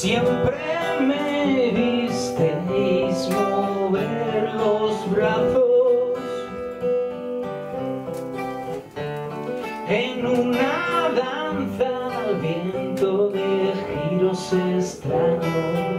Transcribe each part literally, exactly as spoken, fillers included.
Siempre me visteis mover los brazos en una danza al viento de giros extraños.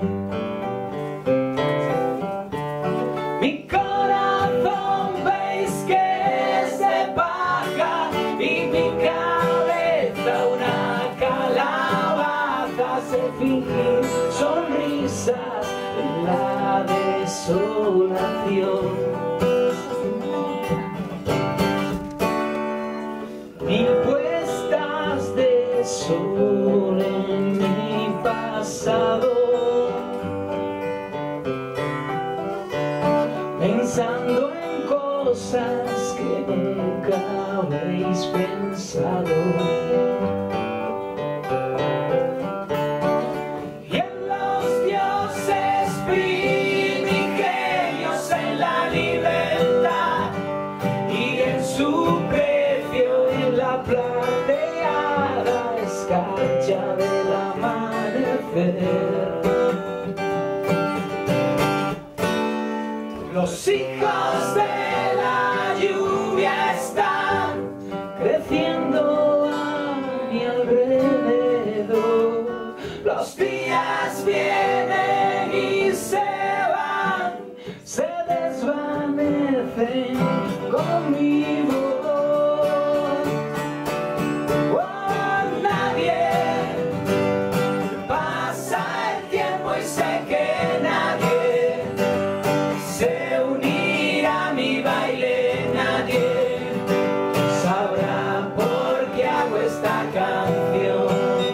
Mi corazón veis que es de paja y mi cabeza una calabaza. Se fingir sonrisas en la desolación. Mil puestas de sol en mi pasado, pensando en cosas que nunca habéis pensado. Y en los dioses primigenios, en la libertad y en su precio, en la plateada escarcha del amanecer. Los hijos de la lluvia están creciendo a mi alrededor. Los días vienen y se van, se desvanecen con mi voz. Oh, nadie pasa el tiempo y sé que nadie se unirá a mi baile, nadie sabrá por qué hago esta canción.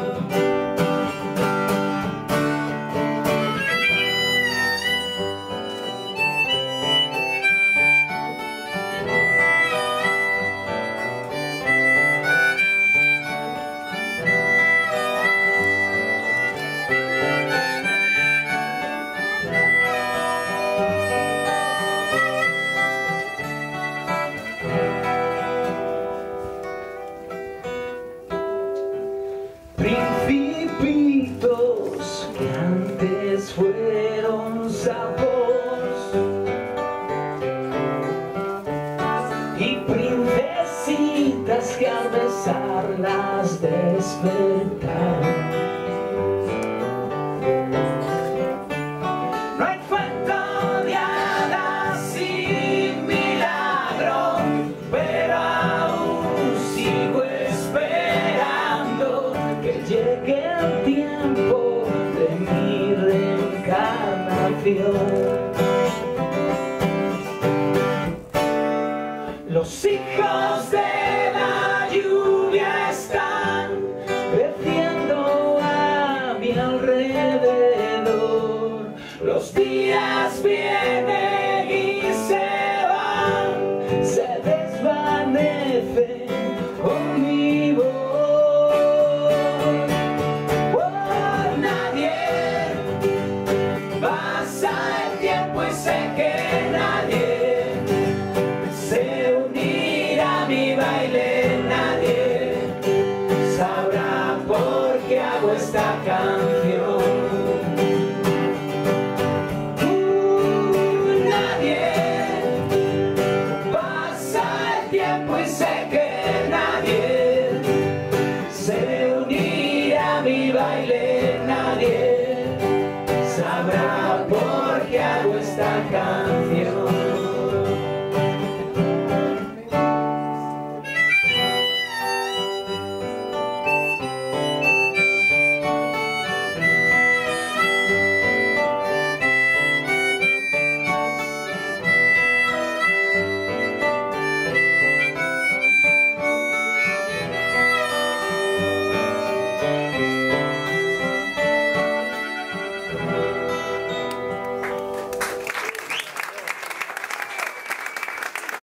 Principitos que antes fueron sapos y princesitas que al besarlas despertaron.